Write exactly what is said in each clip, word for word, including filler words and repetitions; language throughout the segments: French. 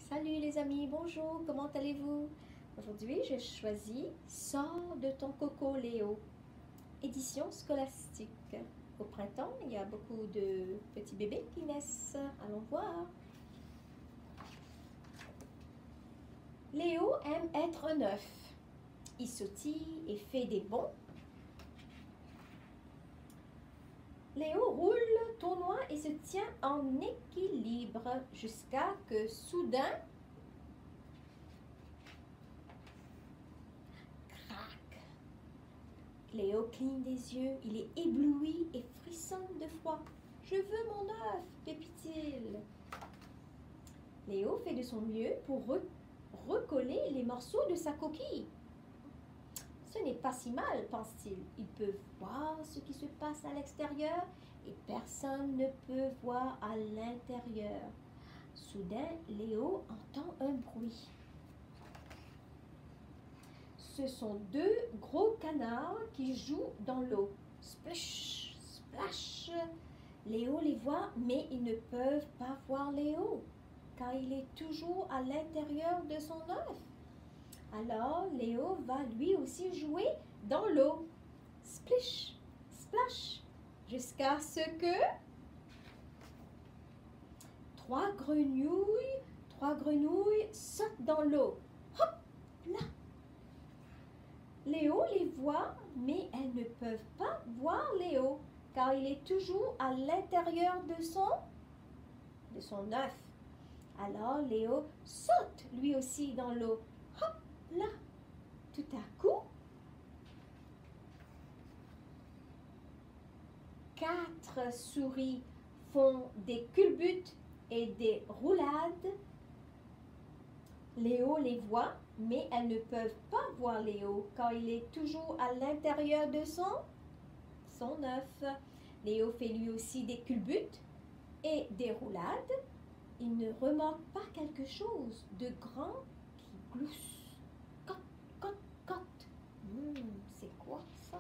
Salut les amis, bonjour, comment allez-vous? Aujourd'hui, j'ai choisi Sors de ton coco Léo, édition scolastique. Au printemps, il y a beaucoup de petits bébés qui naissent. Allons voir. Léo aime être un œuf. Il sautille et fait des bonds. Léo roule, tournoie et se tient en équilibre jusqu'à que soudain, crac! Léo cligne des yeux, il est ébloui et frissonne de froid. « Je veux mon œuf !» pépit-il. Léo fait de son mieux pour re recoller les morceaux de sa coquille. Ce n'est pas si mal, pense-t-il. Ils peuvent voir ce qui se passe à l'extérieur et personne ne peut voir à l'intérieur. Soudain, Léo entend un bruit. Ce sont deux gros canards qui jouent dans l'eau. Splash, splash. Léo les voit, mais ils ne peuvent pas voir Léo, car il est toujours à l'intérieur de son œuf. Alors, Léo va lui aussi jouer dans l'eau. Splish, splash, jusqu'à ce que trois grenouilles, trois grenouilles sautent dans l'eau. Hop, là. Léo les voit, mais elles ne peuvent pas voir Léo, car il est toujours à l'intérieur de son, de son œuf. Alors, Léo saute lui aussi dans l'eau. Hop, là. Tout à coup, quatre souris font des culbutes et des roulades. Léo les voit, mais elles ne peuvent pas voir Léo, car il est toujours à l'intérieur de son, son œuf. Léo fait lui aussi des culbutes et des roulades. Il ne remarque pas quelque chose de grand qui glousse. Cote, cote, cote. Hum, c'est quoi ça?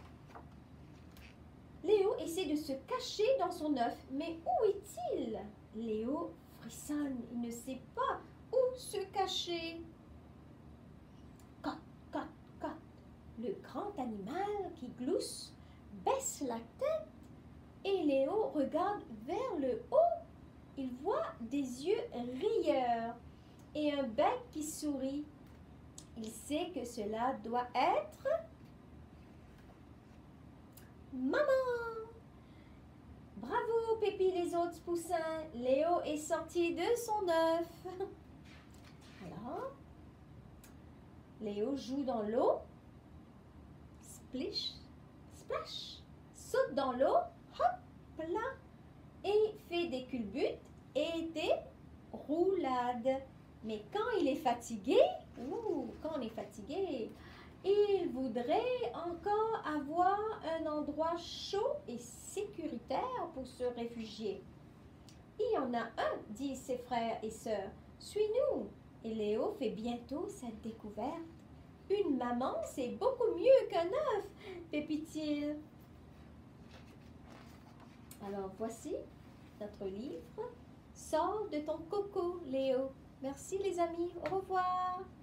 Léo essaie de se cacher dans son œuf, mais où est-il? Léo frissonne, il ne sait pas où se cacher. Cote, cote, cote. Le grand animal qui glousse baisse la tête et Léo regarde vers le haut. Il voit des yeux rieurs et un bec qui sourit. Il sait que cela doit être maman. Bravo, Pépi les autres poussins. Léo est sorti de son œuf. Alors, Léo joue dans l'eau. Splish, splash. Saute dans l'eau. Hop là. Et fait des culbutes et des roulades. Mais quand il est fatigué, ouh, quand on est fatigué, il voudrait encore avoir un endroit chaud et sécuritaire pour se réfugier. Il y en a un, disent ses frères et sœurs. Suis-nous. Et Léo fait bientôt cette découverte. Une maman, c'est beaucoup mieux qu'un œuf, pépit-il. Alors voici notre livre. Sors de ton coco, Léo. Merci les amis. Au revoir.